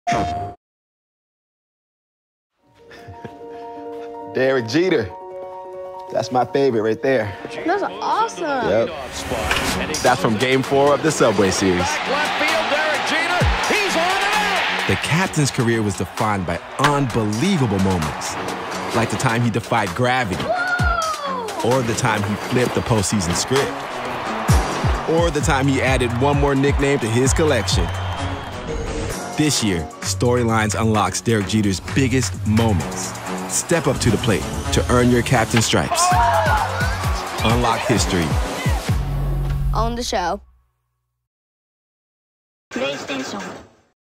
Derek Jeter. That's my favorite right there. That's awesome. Yep. That's from Game 4 of the Subway Series. Left field, Derek Jeter. He's on and out. The captain's career was defined by unbelievable moments, like the time he defied gravity, or the time he flipped the postseason script, or the time he added one more nickname to his collection. This year, Storylines unlocks Derek Jeter's biggest moments. Step up to the plate to earn your captain stripes. Unlock history. On the show. PlayStation